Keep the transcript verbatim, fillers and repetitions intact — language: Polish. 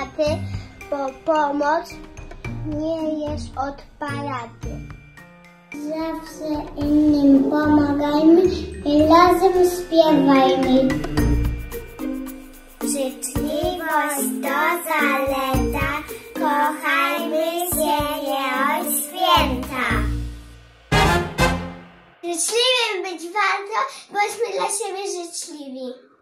taty, bo pomoc nie jest od parady. Zawsze innym pomagajmy i razem śpiewajmy. Życzliwość to zaleta, kochajmy się nie od święta. Życzliwym być warto, bądźmy dla siebie życzliwi.